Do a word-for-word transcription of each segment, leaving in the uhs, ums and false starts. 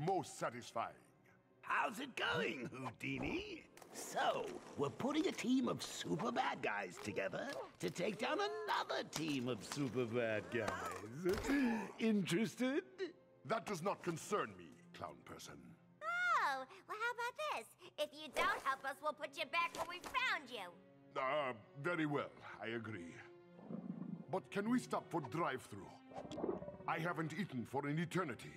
Most satisfying. How's it going, Houdini? So, we're putting a team of super bad guys together to take down another team of super bad guys. Interested? That does not concern me, clown person. Oh, well, how about this? If you don't help us, we'll put you back where we found you. Ah, uh, very well, I agree. But can we stop for drive-thru? I haven't eaten for an eternity.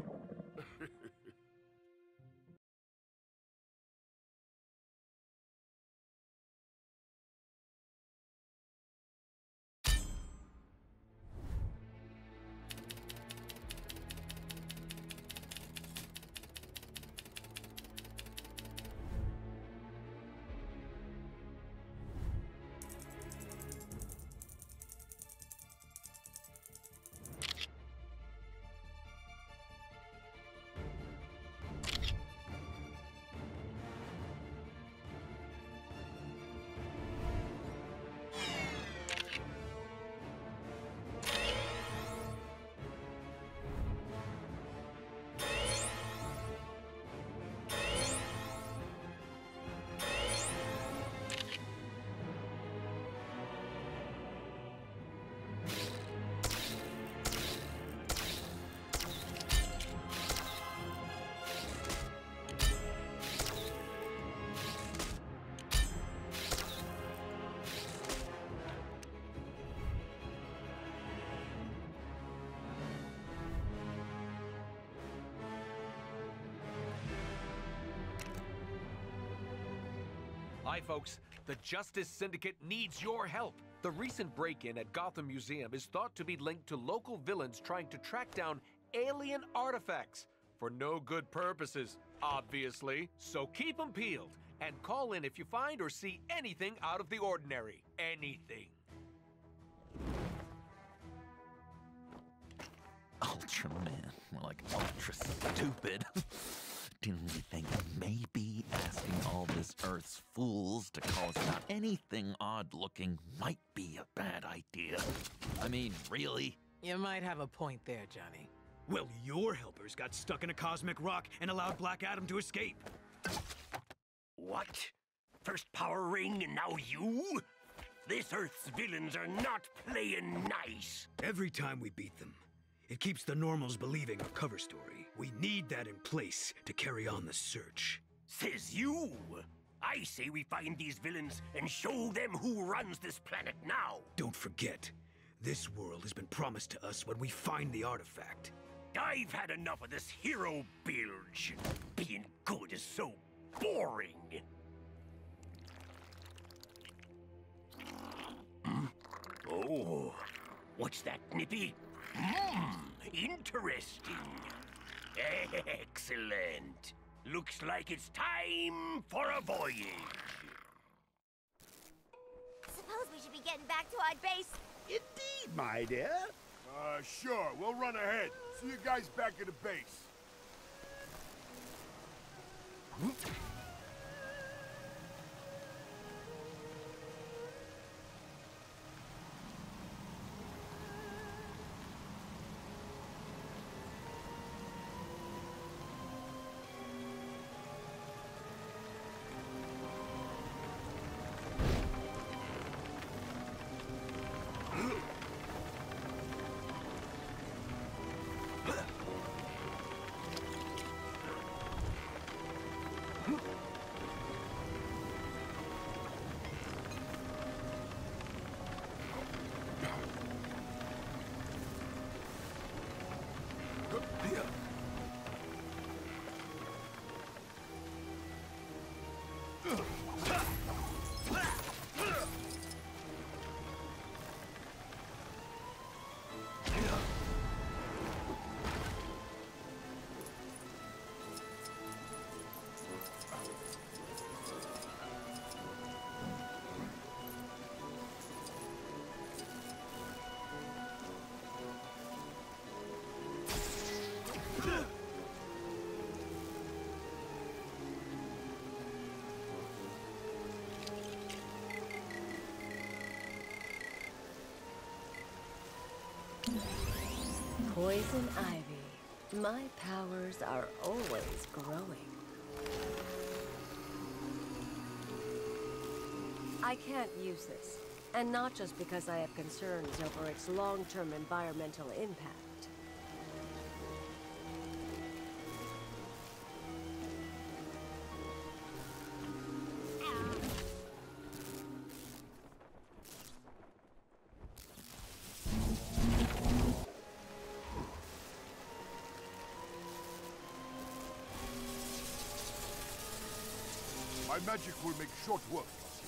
Hi, folks. The Justice Syndicate needs your help. The recent break-in at Gotham Museum is thought to be linked to local villains trying to track down alien artifacts. For no good purposes, obviously. So keep them peeled and call in if you find or see anything out of the ordinary. Anything. Ultraman, more like ultra stupid. Didn't we think maybe asking all this Earth's fools to call us out anything odd-looking might be a bad idea? I mean, really? You might have a point there, Johnny. Well, your helpers got stuck in a cosmic rock and allowed Black Adam to escape. What? First power ring and now you? This Earth's villains are not playing nice. Every time we beat them, it keeps the normals believing our cover story. We need that in place to carry on the search. Says you. I say we find these villains and show them who runs this planet now. Don't forget, this world has been promised to us when we find the artifact. I've had enough of this hero bilge. Being good is so boring. Hmm? Oh, what's that, Nippy? Hmm, interesting. Excellent. Looks like it's time for a voyage. Suppose we should be getting back to our base. Indeed, my dear. Uh, sure, we'll run ahead. See you guys back at the base. Poison ivy. My powers are always growing. I can't use this, and not just because I have concerns over its long-term environmental impact. My magic will make short work.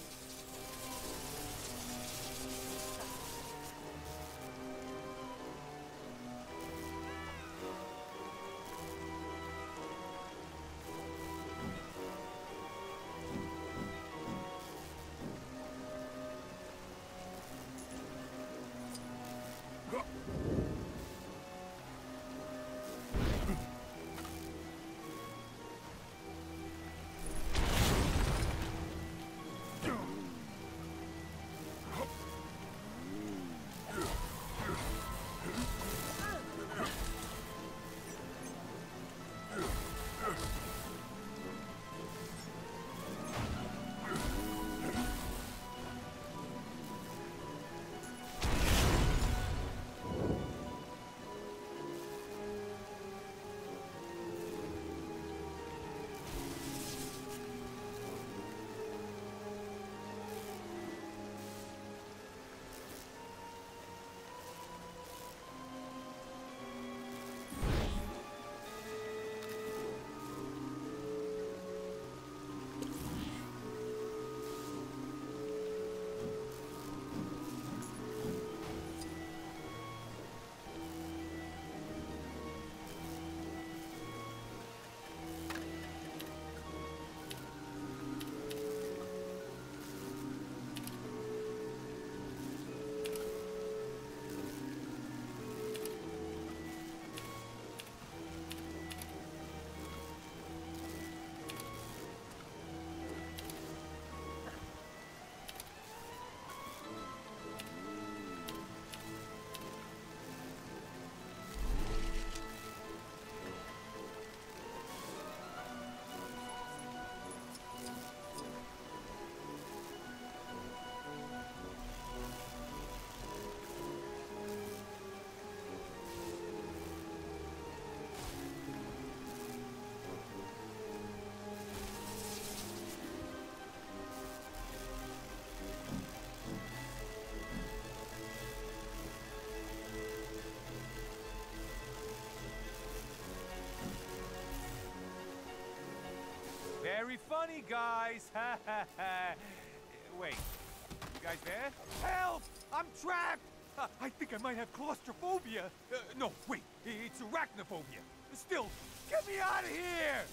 Very funny, guys. Ha ha ha. Wait, you guys there? Help! I'm trapped! Uh, I think I might have claustrophobia. Uh, no, wait, it's arachnophobia. Still, get me out of here!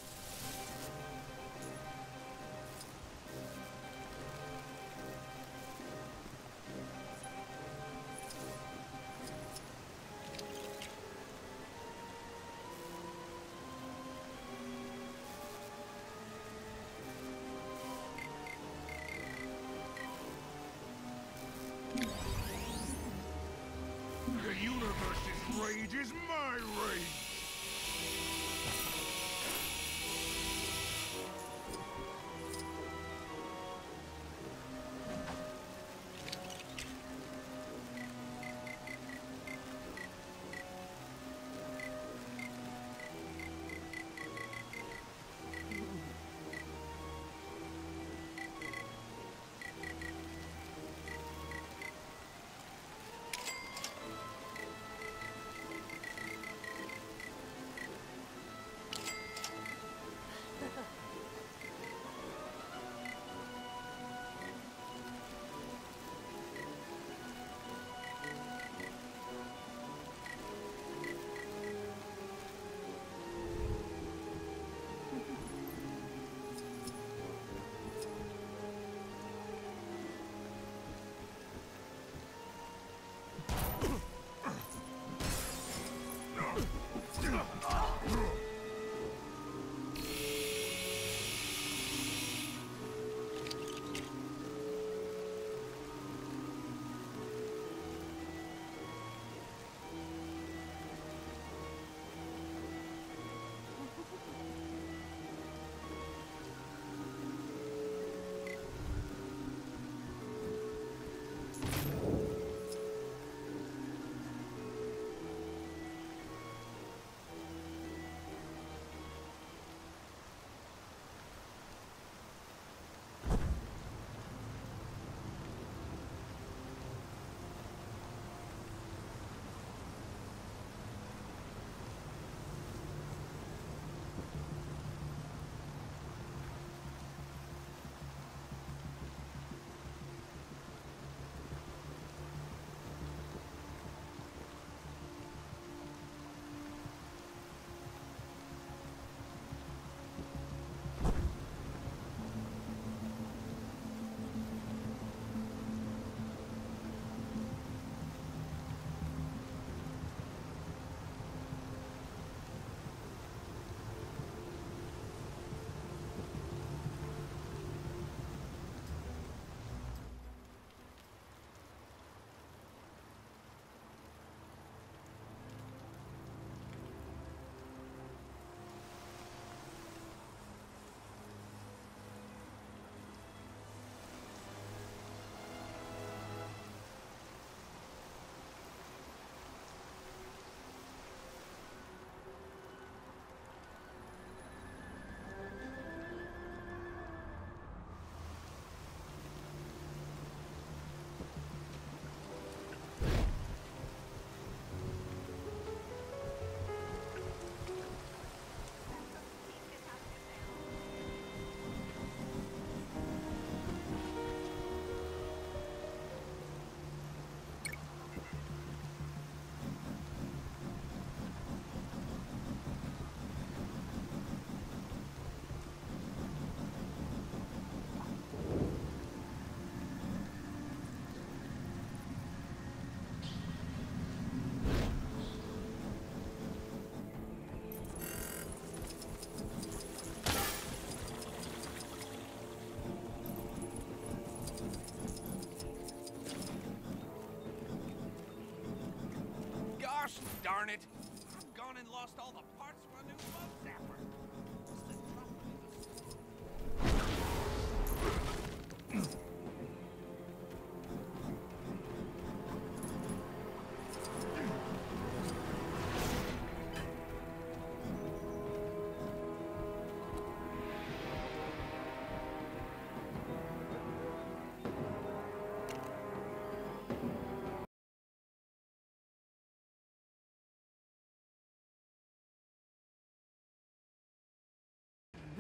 The universe's rage is my rage!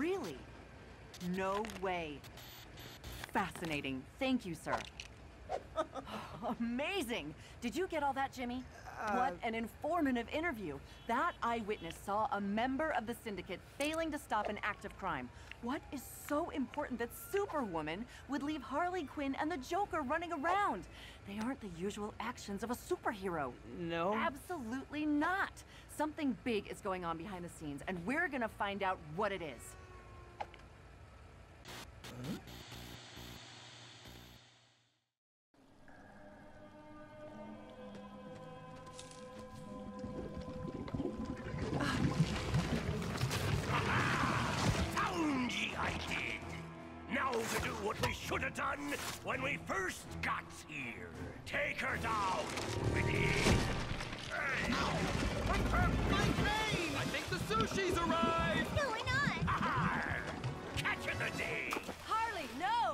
Really? No way. Fascinating. Thank you, sir. Amazing! Did you get all that, Jimmy? Uh, what an informative interview. That eyewitness saw a member of the Syndicate failing to stop an act of crime. What is so important that Superwoman would leave Harley Quinn and the Joker running around? They aren't the usual actions of a superhero. No? Absolutely not. Something big is going on behind the scenes, and we're gonna find out what it is. Huh? Found ye, I did. Now to do what we should have done when we first got here. Take her down with ease. I think the sushi's arrived! What's going on? Aha! Catch of the day. Harley, no!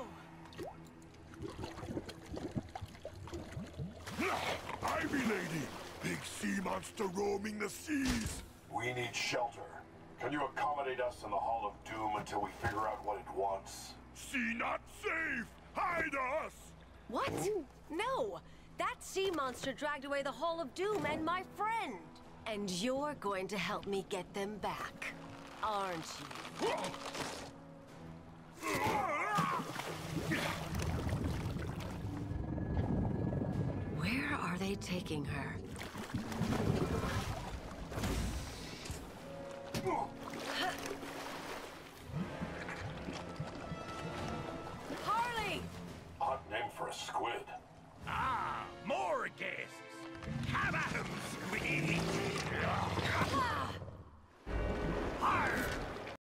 Ivy Lady! Big sea monster roaming the seas! We need shelter. Can you accommodate us in the Hall of Doom until we figure out what it wants? Sea not safe! Hide us! What? No! That sea monster dragged away the Hall of Doom and my friend! And you're going to help me get them back, aren't you? Where are they taking her?